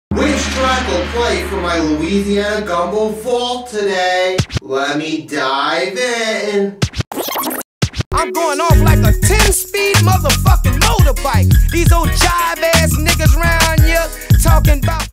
Which track will play for my Louisiana gumbo vault today? Let me dive in. I'm going off like a 10-speed motherfucking motorbike. These old jive ass niggas round here talking about